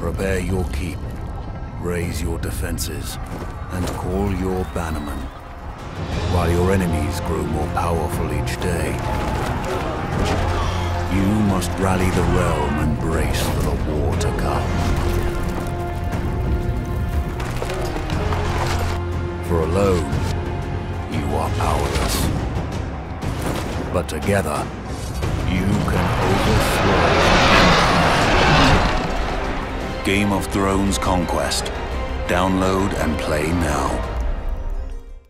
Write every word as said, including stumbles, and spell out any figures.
Prepare your keep, raise your defenses, and call your bannermen, while your enemies grow more powerful each day. You must rally the realm and brace for the war to come. For alone, you are powerless. But together, you can overthrow Game of Thrones Conquest. Download and play now.